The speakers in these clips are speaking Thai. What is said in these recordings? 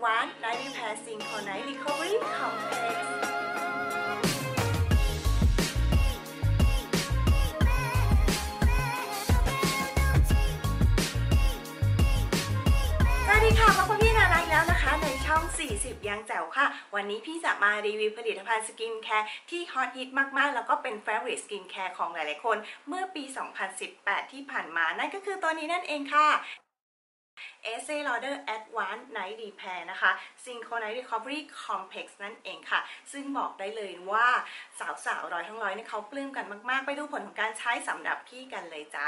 Advanced Night Repair Synchronized Recovery Complexสวัสดีค่ะพบกับพี่นานาอีกแล้วนะคะในช่อง40ยังแจ๋วค่ะวันนี้พี่จะมารีวิวผลิตภัณฑ์สกินแคร์ที่ฮอตฮิตมากๆแล้วก็เป็น Favorite Skin Care ของหลายๆคนเมื่อปี 2018 ที่ผ่านมานั่นก็คือตัวนี้นั่นเองค่ะ Estee Lauder Advanced Night Repair นะคะ Synchronized Recovery Complex นั่นเองค่ะซึ่งบอกได้เลยว่าสาวๆร้อยทั้งร้อยเนี่ยเขาปลื้มกันมากๆไปดูผลของการใช้สำหรับพี่กันเลยจ้า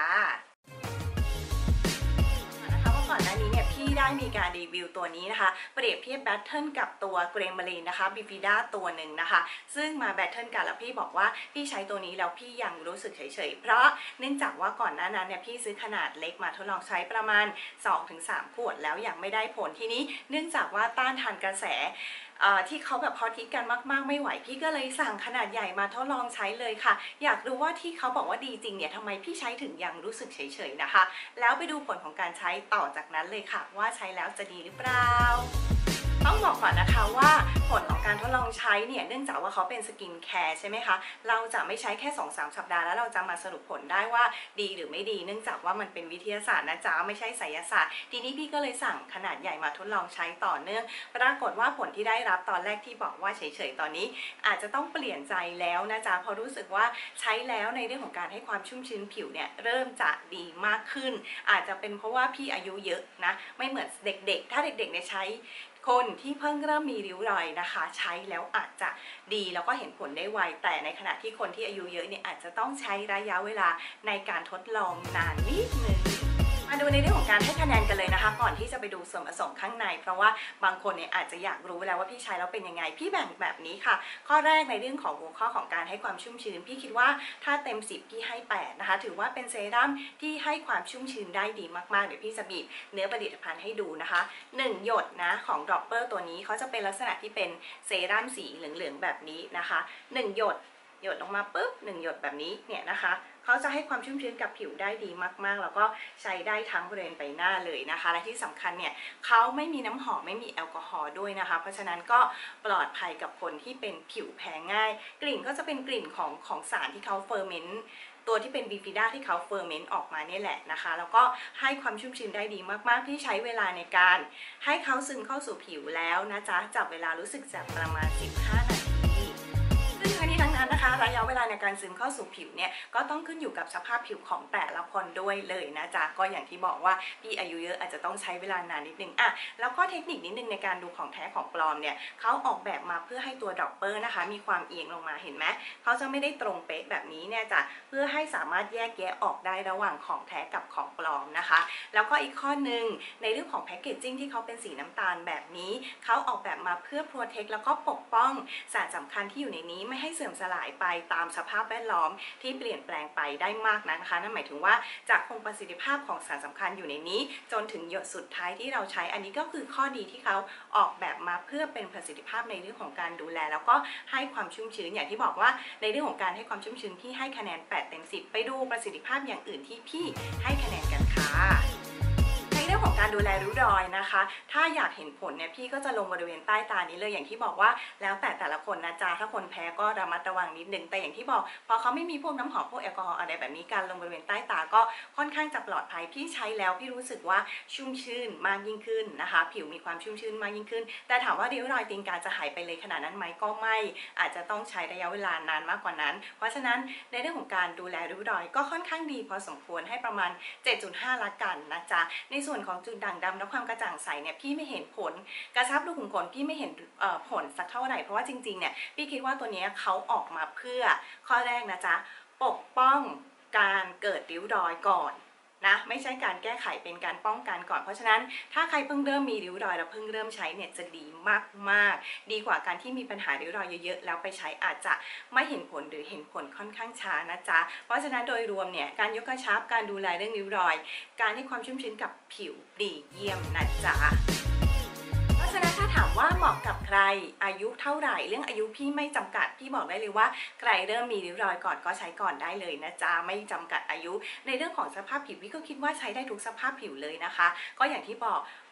ก่อนหน้านี้เนี่ยพี่ได้มีการรีวิวตัวนี้นะคะเปรียบเทียบแบทเทิลกับตัวเกรมาลีนนะคะบิฟิด้าตัวหนึ่งนะคะซึ่งมาแบทเทิลกันแล้วพี่บอกว่าพี่ใช้ตัวนี้แล้วพี่ยังรู้สึกเฉยๆเพราะเนื่องจากว่าก่อนหน้านั้นเนี่ยพี่ซื้อขนาดเล็กมาทดลองใช้ประมาณ 2-3 ขวดแล้วยังไม่ได้ผลทีนี้เนื่องจากว่าต้านทานกระแสที่เขาแบบฮอตฮิตกันมากๆไม่ไหวพี่ก็เลยสั่งขนาดใหญ่มาทดลองใช้เลยค่ะอยากรู้ว่าที่เขาบอกว่าดีจริงเนี่ยทำไมพี่ใช้ถึงยังรู้สึกเฉยๆนะคะแล้วไปดูผลของการใช้ต่อจากนั้นเลยค่ะว่าใช้แล้วจะดีหรือเปล่าต้องบอกก่อนนะคะว่าผลของการทดลองใช้เนี่ยเนื่องจากว่าเขาเป็นสกินแคร์ใช่ไหมคะเราจะไม่ใช้แค่ 2-3 สัปดาห์แล้วเราจะมาสรุปผลได้ว่าดีหรือไม่ดีเนื่องจากว่ามันเป็นวิทยาศาสตร์นะจ๊ะไม่ใช่ไสยศาสตร์ทีนี้พี่ก็เลยสั่งขนาดใหญ่มาทดลองใช้ต่อเนื่องปรากฏว่าผลที่ได้รับตอนแรกที่บอกว่าเฉยๆตอนนี้อาจจะต้องเปลี่ยนใจแล้วนะจ๊ะพอรู้สึกว่าใช้แล้วในเรื่องของการให้ความชุ่มชื้นผิวเนี่ยเริ่มจะดีมากขึ้นอาจจะเป็นเพราะว่าพี่อายุเยอะนะไม่เหมือนเด็กๆถ้าเด็กๆเนี่ยใช้คนที่เพิ่งเริ่มมีริ้วรอยนะคะใช้แล้วอาจจะดีแล้วก็เห็นผลได้ไวแต่ในขณะที่คนที่อายุเยอะเนี่ยอาจจะต้องใช้ระยะเวลาในการทดลองนานนิดนึงมาดูในเรื่องของการให้คะแนนกันเลยนะคะก่อนที่จะไปดูส่วนผสมข้างในเพราะว่าบางคนเนี่ยอาจจะอยากรู้แล้วว่าพี่ใช้แล้วเป็นยังไงพี่แบ่งแบบนี้ค่ะข้อแรกในเรื่องของหัวข้อของการให้ความชุ่มชื้นพี่คิดว่าถ้าเต็ม10พี่ให้8นะคะถือว่าเป็นเซรั่มที่ให้ความชุ่มชื้นได้ดีมากๆเดี๋ยวพี่จะบีบเนื้อผลิตภัณฑ์ให้ดูนะคะ1หยดนะของดรอปเปอร์ตัวนี้เขาจะเป็นลักษณะที่เป็นเซรั่มสีเหลืองๆแบบนี้นะคะ1หยดลงมาปุ๊บ1หยดแบบนี้เนี่ยนะคะเขาจะให้ความชุ่มชื้นกับผิวได้ดีมากๆแล้วก็ใช้ได้ทั้งบริเวณใบหน้าเลยนะคะและที่สำคัญเนี่ยเขาไม่มีน้ำหอมไม่มีแอลกอฮอล์ด้วยนะคะเพราะฉะนั้นก็ปลอดภัยกับคนที่เป็นผิวแพ้ง่ายกลิ่นก็จะเป็นกลิ่นของสารที่เขาเฟอร์เมนต์ตัวที่เป็นบิฟิด้าที่เขาเฟอร์เมนต์ออกมาเนี่ยแหละนะคะแล้วก็ให้ความชุ่มชื้นได้ดีมากๆที่ใช้เวลาในการให้เขาซึมเข้าสู่ผิวแล้วนะจ๊ะจับเวลารู้สึกจะประมาณ15 นาทีทั้งนั้นนะคะระยะเวลาในการซึมเข้าสู่ผิวเนี่ยก็ต้องขึ้นอยู่กับสภาพผิวของแต่ละคนด้วยเลยนะจ๊ะก็อย่างที่บอกว่าพี่อายุเยอะอาจจะต้องใช้เวลานานนิดนึงแล้วก็เทคนิคนิดนึงในการดูของแท้ของปลอมเนี่ยเขาออกแบบมาเพื่อให้ตัวดรอปเปอร์นะคะมีความเอียงลงมาเห็นไหมเขาจะไม่ได้ตรงเป๊ะแบบนี้เนี่ยจ้ะเพื่อให้สามารถแยกแยะออกได้ระหว่างของแท้กับของปลอมนะคะแล้วก็อีกข้อนึงในเรื่องของแพคเกจจิ้งที่เขาเป็นสีน้ำตาลแบบนี้เขาออกแบบมาเพื่อโปรเทคแล้วก็ปกป้องสารสำคัญที่อยู่ในนี้ไม่ให้เสื่อมสลายไปตามสภาพแวดล้อมที่เปลี่ยนแปลงไปได้มากนะคะนั่นหมายถึงว่าจะคงประสิทธิภาพของสารสำคัญอยู่ในนี้จนถึงหยดสุดท้ายที่เราใช้อันนี้ก็คือข้อดีที่เขาออกแบบมาเพื่อเป็นประสิทธิภาพในเรื่องของการดูแลแล้วก็ให้ความชุ่มชื้นอย่างที่บอกว่าในเรื่องของการให้ความชุ่มชื้นพี่ให้คะแนน8 เต็ม 10ไปดูประสิทธิภาพอย่างอื่นที่พี่ให้คะแนนกันค่ะในเรื่องของการดูแลริ้วรอยนะคะถ้าอยากเห็นผลเนี่ยพี่ก็จะลงบริเวณใต้ตานี้เลยอย่างที่บอกว่าแล้วแต่ละคนนะจ๊ะถ้าคนแพ้ก็ระมัดระวังนิดนึงแต่อย่างที่บอกพอเขาไม่มีพวกน้ำหอมพวกแอลกอฮอล์อะไรแบบนี้การลงบริเวณใต้ตาก็ค่อนข้างจะปลอดภัยพี่ใช้แล้วพี่รู้สึกว่าชุ่มชื่นมากยิ่งขึ้นนะคะผิวมีความชุ่มชื่นมากยิ่งขึ้นแต่ถามว่าริ้วรอยตีนกาจะหายไปเลยขนาดนั้นไหมก็ไม่อาจจะต้องใช้ระยะเวลานานมากกว่านั้นเพราะฉะนั้นในเรื่องของการดูแลริ้วรอยก็ค่อนข้างดีพอสมควรให้ประมาณ 7.5 ละกันนะจ๊ะในส่วนของจุดด่างดำและความกระจ่างใสเนี่ยพี่ไม่เห็นผลกระชับรูขุมขนพี่ไม่เห็นผลสักเท่าไหร่เพราะว่าจริงๆเนี่ยพี่คิดว่าตัวนี้เขาออกมาเพื่อข้อแรกนะจ๊ะปกป้องการเกิดริ้วรอยก่อนนะไม่ใช่การแก้ไขเป็นการป้องกันก่อนเพราะฉะนั้นถ้าใครเพิ่งเริ่มมีริ้วรอยแล้วเพิ่งเริ่มใช้เนี่ยจะดีมากๆดีกว่าการที่มีปัญหาริ้วรอยเยอะๆแล้วไปใช้อาจจะไม่เห็นผลหรือเห็นผลค่อนข้างช้านะจ๊ะเพราะฉะนั้นโดยรวมเนี่ยการยกกระชับการดูแลเรื่องริ้วรอยการให้ความชุ่มชื้นกับผิวดีเยี่ยมนะจ๊ะเพราะฉะนั้นถ้าถามว่าเหมาะกับใครอายุเท่าไหร่เรื่องอายุพี่ไม่จำกัดพี่บอกได้เลยว่าใครเริ่มมีริ้วรอยก่อนก็ใช้ก่อนได้เลยนะจ๊ะไม่จำกัดอายุในเรื่องของสภาพผิวพี่ก็คิดว่าใช้ได้ทุกสภาพผิวเลยนะคะก็อย่างที่บอก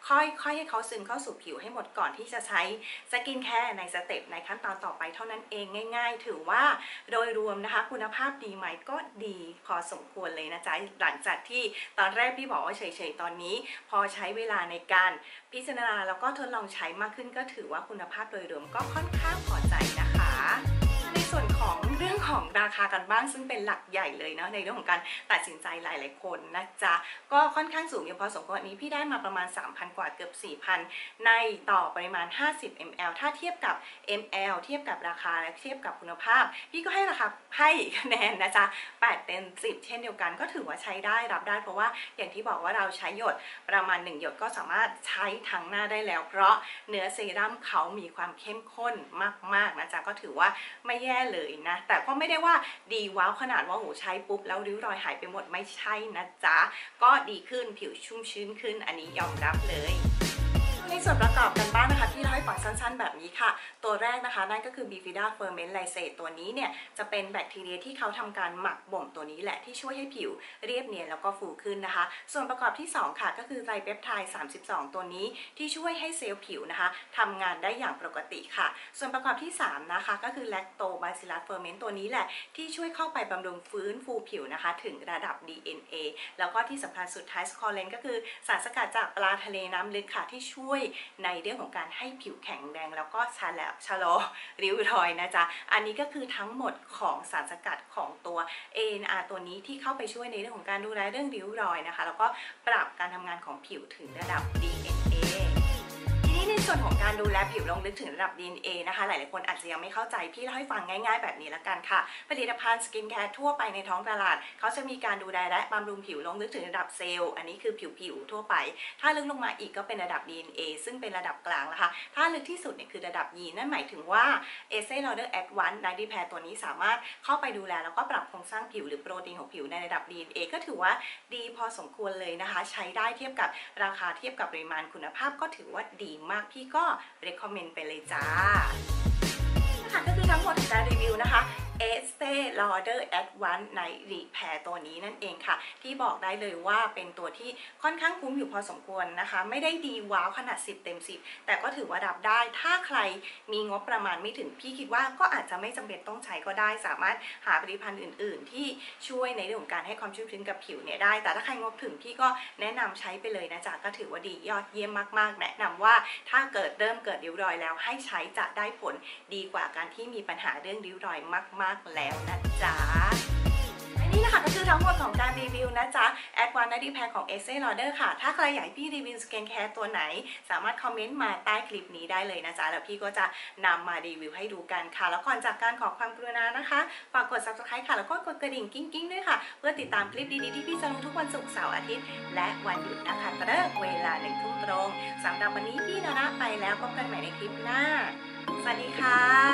ค่อยๆให้เขาซึมเข้าสู่ผิวให้หมดก่อนที่จะใช้สกินแคร์ในสเต็ปในขั้นตอนต่อไปเท่านั้นเองง่ายๆถือว่าโดยรวมนะคะคุณภาพดีไหมก็ดีพอสมควรเลยนะจ๊ะหลังจากที่ตอนแรกพี่บอกว่าเฉยๆตอนนี้พอใช้เวลาในการพิจารณาแล้วก็ทดลองใช้มากขึ้นก็ถือว่าคุณภาพโดยรวมก็ค่อนข้างพอใจนะคะในส่วนของเรื่องของราคากันบ้างซึ่งเป็นหลักใหญ่เลยเนาะในเรื่องของการตัดสินใจหลายๆคนนะจ๊ะก็ค่อนข้างสูงอยู่พอสมควรอันนี้พี่ได้มาประมาณ 3,000 กว่าเกือบ 4,000 ในต่อปริมาณ50 ml ถ้าเทียบกับ ml เทียบกับราคาและเทียบกับคุณภาพพี่ก็ให้ราคาให้คะแนนนะจ๊ะ8 เต็ม 10เช่นเดียวกันก็ถือว่าใช้ได้รับได้เพราะว่าอย่างที่บอกว่าเราใช้หยดประมาณ1หยดก็สามารถใช้ทั้งหน้าได้แล้วเพราะเนื้อเซรั่มเขามีความเข้มข้นมากๆนะจ๊ะก็ถือว่าไม่แย่เลยนะแต่ก็ไม่ได้ว่าดีว้าวขนาดว่าโหใช้ปุ๊บแล้วริ้วรอยหายไปหมดไม่ใช่นะจ๊ะก็ดีขึ้นผิวชุ่มชื้นขึ้นอันนี้ยอมรับเลยในส่วนประกอบกันบ้างนะคะที่เราให้ฟังสั้นๆแบบนี้ค่ะตัวแรกนะคะนั่นก็คือ Bifida Ferment Lysate ตัวนี้เนี่ยจะเป็นแบคทีเรียที่เขาทำการหมักบ่มตัวนี้แหละที่ช่วยให้ผิวเรียบเนียนแล้วก็ฟูขึ้นนะคะส่วนประกอบที่2ค่ะก็คือไตรเปปไทด์32ตัวนี้ที่ช่วยให้เซลล์ผิวนะคะทำงานได้อย่างปกติค่ะส่วนประกอบที่3นะคะก็คือ Lactobacillus Ferment ตัวนี้แหละที่ช่วยเข้าไปบำรุงฟื้นฟูผิวนะคะถึงระดับ DNA แล้วก็ที่สำคัญสุดท้ายสคอเลนก็คือสารสกัดจากปลาทะเลน้ำลึกค่ะที่ช่วยในเรื่องของการให้ผิวแข็งแรงแล้วก็ชะลอริ้วรอยนะจ๊ะอันนี้ก็คือทั้งหมดของสารสกัดของตัว ANR ตัวนี้ที่เข้าไปช่วยในเรื่องของการดูแลเรื่องริ้วรอยนะคะแล้วก็ปรับการทำงานของผิวถึงระดับ DNAในส่วนของการดูแลผิวลงลึกถึงระดับ DNA นะคะหลายๆคนอาจจะยังไม่เข้าใจพี่เล่าให้ฟังง่ายๆแบบนี้ละกันค่ะผลิตภัณฑ์สกินแคร์ทั่วไปในท้องตลาดเขาจะมีการดูแลและบำรุงผิวลงลึกถึงระดับเซลล์อันนี้คือผิวทั่วไปถ้าลึกลงมาอีกก็เป็นระดับ DNA ซึ่งเป็นระดับกลางนะคะถ้าลึกที่สุดเนี่ยคือระดับยีนนั่นหมายถึงว่า Estee Lauder Advanced Night Repair ตัวนี้สามารถเข้าไปดูแลแล้วก็ปรับโครงสร้างผิวหรือโปรตีนของผิวในระดับ DNA ก็ถือว่าดีพอสมควรเลยนะคะใช้ได้เทียบกับราคาเทียบกับปริมาณคุณภาพก็ถือว่าดีมากพี่ก็recommend ไปเลยจ้าค่ะก็คือทั้งหมดของการรีวิวนะคะ Estee Lauder Advanced Night Repair ตัวนี้นั่นเองค่ะที่บอกได้เลยว่าเป็นตัวที่ค่อนข้างคุ้มอยู่พอสมควรนะคะไม่ได้ดีว้าวขนาด10 เต็ม 10แต่ก็ถือว่ารับได้ถ้าใครมีงบประมาณไม่ถึงพี่คิดว่าก็อาจจะไม่จำเป็นต้องใช้ก็ได้สามารถหาผลิตภัณฑ์อื่นๆที่ช่วยในเรื่องของการให้ความชุ่มชื้นกับผิวเนี่ยได้แต่ถ้าใครงบถึงพี่ก็แนะนำใช้ไปเลยนะจ๊ะก็ถือว่าดียอดเยี่ยมมากๆแนะนำว่าถ้าเริ่มเกิดริ้วรอยแล้วให้ใช้จะได้ผลดีกว่าการที่มีปัญหาเรื่องริ้วรอยมากๆแล้วนะจ๊ะนี่นะคะก็คือทั้งหมดของการรีวิวนะจ๊ะ Advanced Night Repair ของ Estee Lauder ค่ะถ้าใครอยากให้พี่รีวิวสกินแคร์ตัวไหนสามารถคอมเมนต์มาใต้คลิปนี้ได้เลยนะจ๊ะแล้วพี่ก็จะนำมารีวิวให้ดูกันค่ะแล้วก่อนจากการขอความกรุณานะคะฝากกด Subscribe ค่ะแล้วก็กดกระดิ่งกิ้งๆด้วยค่ะเพื่อติดตามคลิปดีๆที่พี่จะลงทุกวันศุกร์เสาร์อาทิตย์และวันหยุดนะคะเริ่มเวลา 1 ทุ่มตรงสำหรับวันนี้พี่นานะไปแล้วพบกันใหม่ในคลิปหน้าสวัสดีค่ะ